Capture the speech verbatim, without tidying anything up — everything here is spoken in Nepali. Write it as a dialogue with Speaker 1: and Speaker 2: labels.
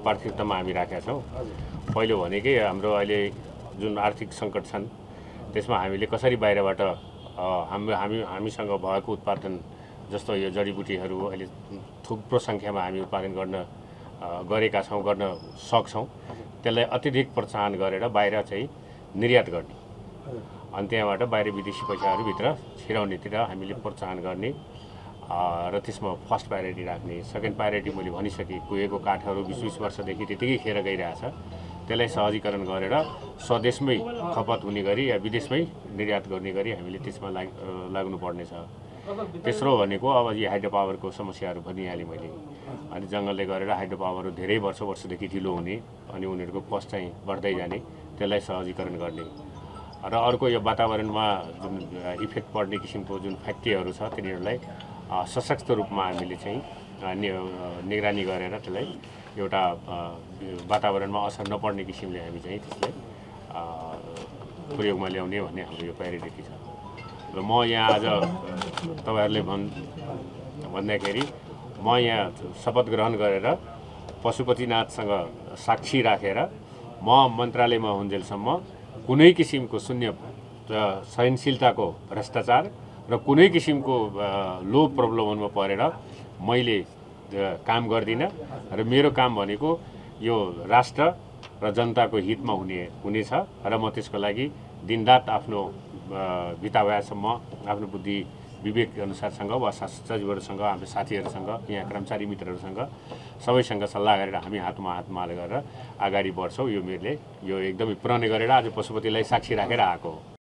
Speaker 1: प्राथमिकतामा हामी राखेका छौँ। पहिलो भनेकै हाम्रो अहिले जुन आर्थिक सङ्कट छन् त्यसमा हामीले कसरी बाहिरबाट हाम्रो हामी हामीसँग भएको उत्पादन जस्तो यो जडीबुटीहरू अहिले थुप्रो सङ्ख्यामा हामी उत्पादन गर्न गरेका छौँ, गर्न सक्छौँ। त्यसलाई अत्यधिक प्रोत्साहन गरेर बाहिर चाहिँ निर्यात गर्ने अनि त्यहाँबाट बाहिर विदेशी पैसाहरू भित्र छिराउनेतिर हामीले प्रोत्साहन गर्ने र त्यसमा फर्स्ट प्रायोरिटी राख्ने। सेकेन्ड प्रायोरिटी मैले भनिसकेँ, कुहेको काठहरू बिस बिस वर्षदेखि त्यतिकै खेर गइरहेछ, त्यसलाई सहजीकरण गरेर स्वदेशमै खपत हुने गरी या विदेशमै निर्यात गर्ने गरी हामीले त्यसमा लाग लाग्नुपर्नेछ। तेस्रो भनेको अब यो हाइड्रो पावरको समस्याहरू भनिहालेँ मैले। अनि जङ्गलले गरेर हाइड्रो पावरहरू धेरै वर्ष वर्षदेखि ढिलो हुने अनि उनीहरूको कस्ट चाहिँ बढ्दै जाने, त्यसलाई सहजीकरण गर्ने। र अर्को यो वातावरणमा जुन इफेक्ट पर्ने किसिमको जुन फ्याक्ट्रीहरू छ तिनीहरूलाई सशक्त रूपमा हामीले चाहिँ निगरानी गरेर त्यसलाई एउटा वातावरणमा असर नपर्ने किसिमले हामी चाहिँ त्यसलाई प्रयोगमा ल्याउने भन्ने हाम्रो यो प्रायोरिटी छ। र म यहाँ आज तपाईँहरूले भन् भन्दाखेरि म यहाँ शपथ ग्रहण गरेर पशुपतिनाथसँग साक्षी राखेर म मन्त्रालयमा हुन्जेलसम्म कुनै किसिमको शून्य सहनशीलताको भ्रष्टाचार र कुनै किसिमको लो प्रलोभनमा परेर मैले काम गर्दिनँ। र मेरो काम भनेको यो राष्ट्र र जनताको हितमा हुने हुनेछ र म त्यसको लागि दिनरात आफ्नो बिताएसम्म आफ्नो बुद्धि विवेक अनुसारसँग वा सचिवहरूसँग हाम्रो साथीहरूसँग यहाँ कर्मचारी मित्रहरूसँग सबैसँग सल्लाह गरेर हामी हातमा हातमा गरेर अगाडि बढ्छौँ। यो मैले यो एकदमै पुरानो गरेर आज पशुपतिलाई साक्षी राखेर आएको हो।